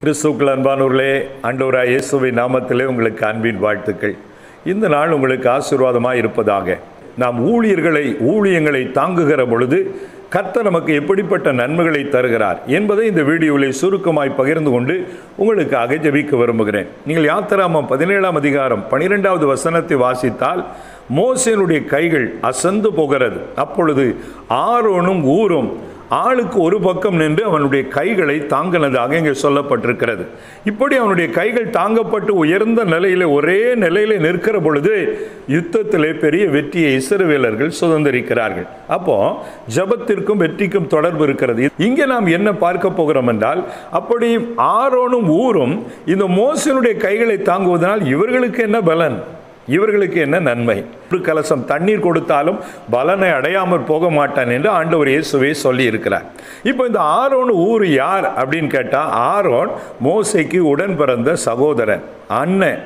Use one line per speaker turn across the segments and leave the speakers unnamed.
கிறிஸ்துவுக்குள் அன்பானவர்களே, ஆண்டவராகிய இயேசுவின் நாமத்திலே உங்களுக்கு அன்பின் வாழ்த்துக்கள். இந்த நாள் உங்களுக்கு ஆசீர்வாதமாக இருப்பதாக. நாம் ஊழியங்களை தாங்குகிற பொழுது கர்த்தர் நமக்கு எப்படிப்பட்ட நன்மைகளை தருகிறார் என்பதை இந்த வீடியோவில் சுருக்கமாய் பகிர்ந்து கொண்டு உங்களுக்காக ஜெபிக்க விரும்புகிறேன். நீங்கள் யாத்திராகமம் 17ஆம் அதிகாரம் 12வது வசனத்தை வாசித்தால், மோசேயினுடைய கைகள் அசந்து போகிறது. அப்பொழுது ஆரோனும் ஊரும் ஆளுக்கு ஒரு பக்கம் நின்று அவனுடைய கைகளை தாங்கினதாக இங்கே சொல்லப்பட்டிருக்கிறது. இப்படி அவனுடைய கைகள் தாங்கப்பட்டு உயர்ந்த நிலையில ஒரே நிலையில நிற்கிற பொழுது யுத்தத்திலே பெரிய வெற்றியை இஸ்ரவேலர்கள் சுதந்திரிக்கிறார்கள். அப்போ ஜெபத்திற்கும் வெற்றிக்கும் தொடர்பு இருக்கிறது. இங்கே நாம் என்ன பார்க்க போகிறோம் என்றால், அப்படி ஆரோனும் ஊரும் இந்த மோசேயினுடைய கைகளை தாங்குவதனால் இவர்களுக்கு என்ன பலன், இவர்களுக்கு என்ன நன்மை? ஒரு கலசம் தண்ணீர் கொடுத்தாலும் பலனை அடையாமல் போக மாட்டான் என்று ஆண்டவர் இயேசுவே சொல்லி இருக்கிறார். இப்போ இந்த ஆரோன் ஊர் யார் அப்படின்னு கேட்டால், ஆரோன் மோசேக்கு உடன் பிறந்த சகோதரன், அண்ணன்.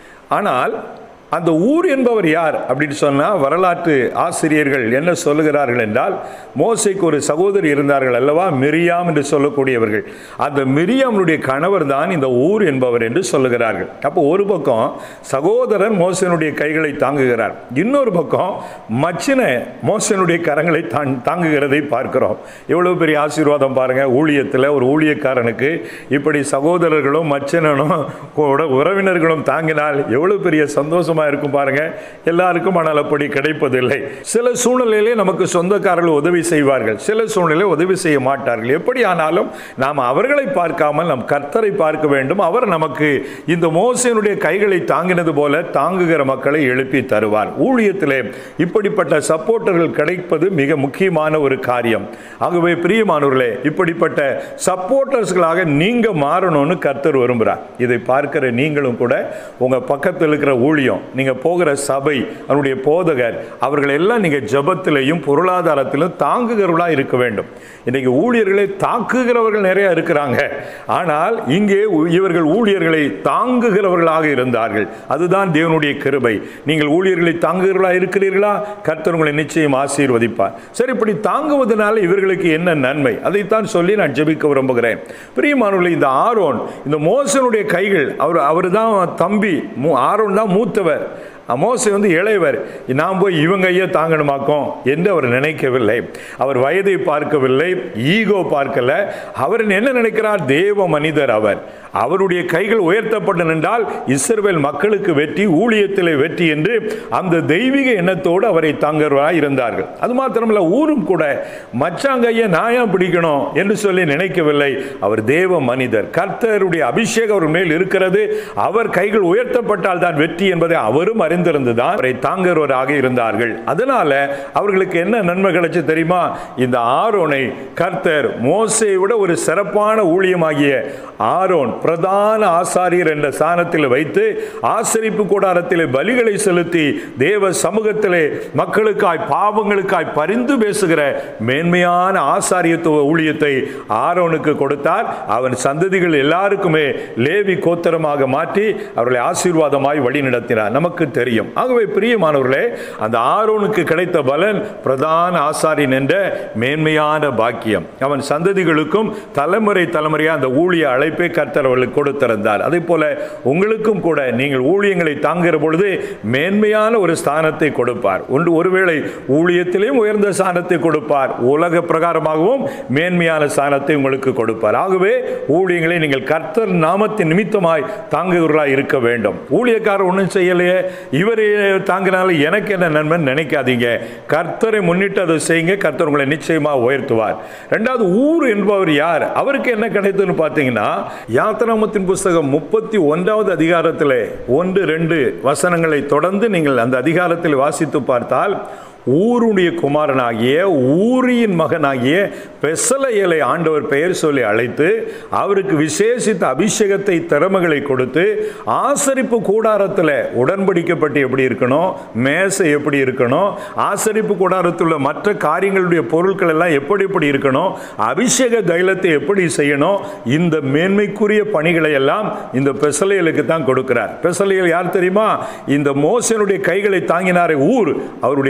ஆனால் அந்த ஊர் என்பவர் யார் அப்படின்னு சொன்னால், வரலாற்று ஆசிரியர்கள் என்ன சொல்லுகிறார்கள் என்றால், மோசேக்கு ஒரு சகோதரி இருந்தார்கள் அல்லவா, மிரியாம் என்று சொல்லக்கூடியவர்கள். அந்த மிரியாமுடைய கணவர் தான் இந்த ஊர் என்பவர் என்று சொல்லுகிறார்கள். அப்போ ஒரு பக்கம் சகோதரன் மோசேயினுடைய கைகளை தாங்குகிறார், இன்னொரு பக்கம் மச்சின மோசேயினுடைய கரங்களை தாங்குகிறதை பார்க்கிறோம். எவ்வளவு பெரிய ஆசீர்வாதம் பாருங்க! ஊழியத்தில் ஒரு ஊழியக்காரனுக்கு இப்படி சகோதரர்களும் மச்சினனும் உறவினர்களும் தாங்கினால் எவ்வளவு பெரிய சந்தோஷமா இருக்கும் பாருங்க. எல்லாருக்கும் ஆனால் அப்படி கிடைப்பதில்லை. சில சூழ்நிலையிலே நமக்கு சொந்தக்காரர்கள் உதவி செய்வார்கள், சில சூழ்நிலையில் உதவி செய்ய மாட்டார்கள். எப்படி ஆனாலும் நாம் அவர்களை பார்க்காமல் நம் கர்த்தரை பார்க்க வேண்டும். அவர் நமக்கு இந்த மோசேயினுடைய கைகளை தாங்கினது போல தாங்குகிற மக்களை எழுப்பி தருவார். ஊழியத்திலே இப்படிப்பட்ட சப்போர்ட்டர்கள் கிடைப்பது மிக முக்கியமான ஒரு காரியம். ஆகவே பிரியமானவர்களே, இப்படிப்பட்ட சப்போர்ட்டர்ஸ்களாக நீங்க மாறணும்னு கர்த்தர் விரும்புகிறார். இதை பார்க்கிற நீங்களும் கூட உங்க பக்கத்தில் இருக்கிற ஊழியம், நீங்க போகிற சபை, அவருடைய போதகர், அவர்கள் எல்லாம் நீங்க ஜெபத்திலையும் பொருளாதாரத்திலும் தாங்குகிறவர்களா இருக்க வேண்டும். இன்னைக்கு ஊழியர்களை தாக்குகிறவர்கள் நிறைய இருக்கிறாங்க, ஆனால் இங்கே இவர்கள் ஊழியர்களை தாங்குகிறவர்களாக இருந்தார்கள். அதுதான் தேவனுடைய கிருபை. நீங்கள் ஊழியர்களை தாங்குகிறவர்களா இருக்கிறீர்களா? கர்த்தர் உங்களை நிச்சயம் ஆசீர்வதிப்பார். சரி, இப்படி தாங்குவதனால இவர்களுக்கு என்ன நன்மை, அதைத்தான் சொல்லி நான் ஜெபிக்க விரும்புகிறேன். பிரியமானவர்களே, இந்த ஆரோன், இந்த மோசேயினுடைய கைகள், அவர் தான் தம்பி, ஆரோன் தான் மூத்தவர், மோசே இளையவர். நாம் போய் இவங்க ஐயா தாங்கணுமாக்கும் என்று அவர் நினைக்கவில்லை. அவர் வயதை பார்க்கவில்லை, ஈகோ பார்க்கல. அவர் என்ன நினைக்கிறார்? தேவ மனிதர் அவர். அவருடைய கைகள் உயர்த்தப்பட்டு நின்றால் இஸ்ரவேல் மக்களுக்கு வெற்றி, ஊழியத்திலே வெற்றி என்று அந்த தெய்வீக எண்ணத்தோடு அவரை தாங்குவராய் இருந்தார்கள். அது மாத்திரமல்ல, ஊரும் கூட மச்சாங்கையை நாயா பிடிக்கணும் என்று சொல்லி நினைக்கவில்லை. அவர் தேவ மனிதர், கர்த்தருடைய அபிஷேகம் அவர் மேல் இருக்கிறது. அவர் கைகள் உயர்த்தப்பட்டால் தான் வெற்றி என்பதை அவரும் அறிந்திருந்துதான் அவரை தாங்குவராக இருந்தார்கள். அதனால அவர்களுக்கு என்ன நன்மை கிடைச்சு தெரியுமா? இந்த ஆரோனை கர்த்தர் மோசேயை விட ஒரு சிறப்பான ஊழியமாகிய ஆரோன் பிரதான ஆசாரியர் என்ற ஸ்தானத்தில் வைத்து ஆசரிப்பு கூடாரத்திலே பலிகளை செலுத்தி தேவ சமூகத்திலே மக்களுக்காய் பாவங்களுக்காய் பரிந்து பேசுகிற மேன்மையான ஆசாரியத்துவ ஊழியத்தை ஆரோனுக்கு கொடுத்தார். அவன் சந்ததிகள் எல்லாருக்குமே லேவி கோத்திரமாக மாற்றி அவர்களை ஆசீர்வாதமாய் வழி நடத்தினார். நமக்கு தெரியும். ஆகவே பிரியமானவர்களே, அந்த ஆரோனுக்கு கிடைத்த பலன் பிரதான ஆசாரியன் என்ற மேன்மையான பாக்கியம். அவன் சந்ததிகளுக்கும் தலைமுறை தலைமுறையாக அந்த ஊழிய அழைப்பை கர்த்தர் கொடுத்திருந்தார். அதே போல உங்களுக்கும் கூட நீங்கள் ஊழியங்களை தாங்குகிற பொழுது மேன்மையான ஒரு ஸ்தானத்தை கொடுப்பார். ஒருவேளை ஊழியத்திலேயும் உயர்ந்த ஸ்தானத்தை கொடுப்பார், உலக பிரகாரமாகவும் மேன்மையான ஸ்தானத்தை உங்களுக்கு கொடுப்பார். ஆகவே ஊழியங்களை நீங்கள் கர்த்தர் நாமத்தின் நிமித்தமாய் தாங்குகிறவர்களாய் இருக்க வேண்டும். ஊழியக்காரர் ஒன்றும் செய்யலையே, இவரை தாங்கினாலும் எனக்கு என்ன நன்மை நினைக்காதீங்க. கர்த்தரை முன்னிட்டு அதை செய்யுங்க, கர்த்தர் உங்களை நிச்சயமாக உயர்த்துவார். இரண்டாவது, ஊர் என்பவர் யார், அவருக்கு என்ன கிடைத்ததுன்னு பார்த்தீங்கன்னா, யாத்திராகமத்தின் புஸ்தகம் 31வது அதிகாரத்தில் 1-2 வசனங்களை தொடர்ந்து நீங்கள் அந்த அதிகாரத்தில் வாசித்து பார்த்தால், ஊருடைய குமாரனாகிய ஊரியின் மகனாகிய பெசலெயேலை ஆண்டவர் பெயர் சொல்லி அழைத்து அவருக்கு விசேஷித்த அபிஷேகத்தை திறமைகளை கொடுத்து ஆசரிப்பு கூடாரத்தில் உடன்படிக்கப்பட்டு எப்படி இருக்கணும், மேசை எப்படி இருக்கணும், ஆசரிப்பு கூடாரத்தில் மற்ற காரியங்களுடைய பொருட்கள் எல்லாம் எப்படி இருக்கணும், அபிஷேக தைலத்தை எப்படி செய்யணும், இந்த மேன்மைக்குரிய பணிகளை எல்லாம் இந்த பெசலெயேலுக்கு தான் கொடுக்கிறார். பெசலெயேல் யார் தெரியுமா? இந்த மோசேயினுடைய கைகளை தாங்கினாரே ஊர், அவருடைய பேர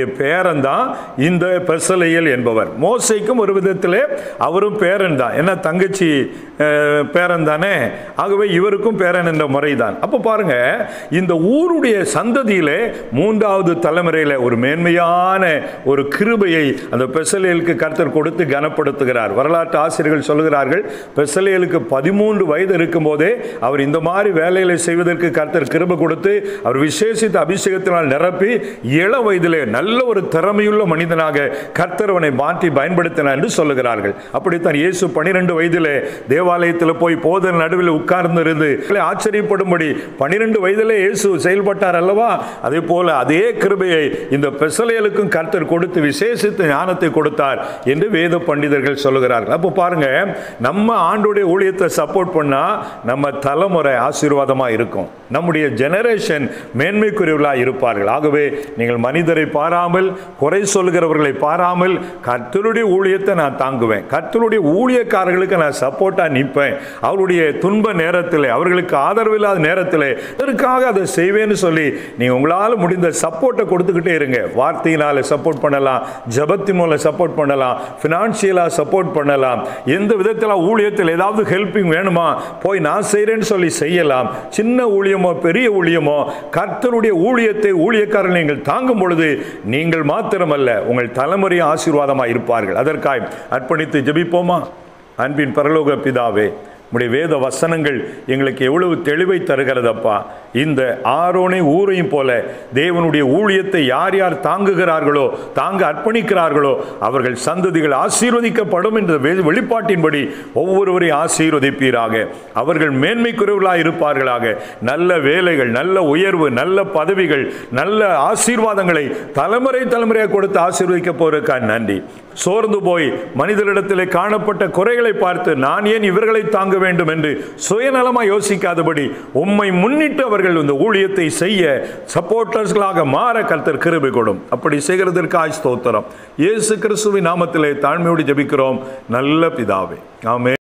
பேரன் தான் இந்த பெசலேயேல் என்பவர். மோசேக்கும் ஒரு விதத்திலே அவரும் பேரன் தான், என்ன தங்கச்சி பேரன் தானே, ஆகவே இவருக்கும் பேரன் என்ற முறைதான். அப்போ பாருங்க, இந்த ஊருடைய சந்ததியிலே 3வது தலைமுறையில் ஒரு மேன்மையான ஒரு கிருபையை அந்த பெசலேயேலுக்கு கர்த்தர் கொடுத்து கனப்படுத்துகிறார். வரலாற்று ஆசிரியர்கள் சொல்லுகிறார்கள், பெசலேயேலுக்கு 13 வயது இருக்கும் போதே அவர் இந்த மாதிரி வேலைகளை செய்வதற்கு கர்த்தர் கிருபை கொடுத்து அவர் விசேஷித்த அபிஷேகத்தினால் நிரப்பி இள வயதிலே நல்ல ஒரு திறமையுள்ள மனிதனாக கர்த்தர் அவனை மாற்றி பயன்படுத்தினார் என்று சொல்லுகிறார்கள். அப்படித்தான் இயேசு 12 வயதிலே தேவாலயத்தில் போய் போதர் நடுவில் உட்கார்ந்திருந்து ஆச்சரியப்படும்படி 12 வயதிலே இயேசு செயல்பட்டார் அல்லவா? அதே போல அதே கிருபையை இந்த பெசலேயேலுக்கும் கர்த்தர் கொடுத்து விசேஷித்த ஞானத்தை கொடுத்தார் என்று வேத பண்டிதர்கள் சொல்லுகிறார்கள். அப்போ பாருங்க, நம்ம ஆண்டோடைய ஊழியத்தை சப்போர்ட் பண்ணா நம்ம தலைமுறை ஆசீர்வாதமா இருக்கும், நம்முடைய ஜெனரேஷன் மேன்மைக்குரியவர்களாக இருப்பார்கள். ஆகவே நீங்கள் மனிதரை பாராமல், குறை சொல்கிறவர்களை பாராமல், கர்த்தருடைய ஊழியத்தை நான் தாங்குவேன், கர்த்தருடைய ஊழியக்காரர்களுக்கு நான் சப்போர்ட்டா நிற்பேன், அவருடைய துன்ப நேரத்தில், அவர்களுக்கு ஆதரவில்லாத நேரத்தில் இதற்காக அதை செய்வேன்னு சொல்லி நீங்க உங்களால் முடிந்த சப்போர்ட்டை கொடுத்துக்கிட்டே இருங்க. வார்த்தையினால சப்போர்ட் பண்ணலாம், ஜபத்தின் மூலம் சப்போர்ட் பண்ணலாம், பினான்சியலா சப்போர்ட் பண்ணலாம், எந்த விதத்தில் ஊழியத்தில் ஏதாவது ஹெல்ப்பிங் வேணுமா போய் நான் செய்கிறேன்னு சொல்லி செய்யலாம். சின்ன ஊழியமோ பெரிய ஊழியமோ கர்த்தருடைய ஊழியத்தை ஊழியக்காரர்கள் நீங்கள் தாங்கும் பொழுது நீங்கள் மாத்திரமல்ல உங்கள் தலைமுறை ஆசீர்வாதமாக இருப்பார்கள். அதற்காக அர்ப்பணித்து ஜெபிப்போமா? அன்பின் பரலோக பிதாவே, உம்முடைய வேத வசனங்கள் எங்களுக்கு எவ்வளவு தெளிவை தருகிறதப்பா. இந்த ஆரோனை ஊரையும் போல தேவனுடைய ஊழியத்தை யார் யார் தாங்குகிறார்களோ, தாங்க அர்ப்பணிக்கிறார்களோ அவர்கள் சந்ததிகள் ஆசீர்வதிக்கப்படும் என்ற வெளிப்பாட்டின்படி ஒவ்வொருவரையும் ஆசீர்வதிப்பீராக. அவர்கள் மேன்மைக்குரியவர்களாக இருப்பார்களாக. நல்ல வேலைகள், நல்ல உயர்வு, நல்ல பதவிகள், நல்ல ஆசீர்வாதங்களை தலைமுறை தலைமுறையாக கொடுத்து ஆசீர்வதிக்க போறதுக்காக நன்றி. சோர்ந்து போய் மனிதரிடத்திலே காணப்பட்ட குறைகளை பார்த்து நான் ஏன் இவர்களை தாங்க வேண்டும் என்று சுயநலமாக யோசிக்காதபடி உம்மை முன்னிட்டு அவர்கள் இந்த ஊழியத்தை செய்ய சப்போர்ட்டர்ஸ்களாக மாற கர்த்தர் கிருபை கொடும். அப்படி செய்கிறதற்காக ஸ்தோத்திரம். இயேசு கிறிஸ்துவின் நாமத்திலே தாழ்மையோடு ஜெபிக்கிறோம் நல்ல பிதாவே, ஆமென்.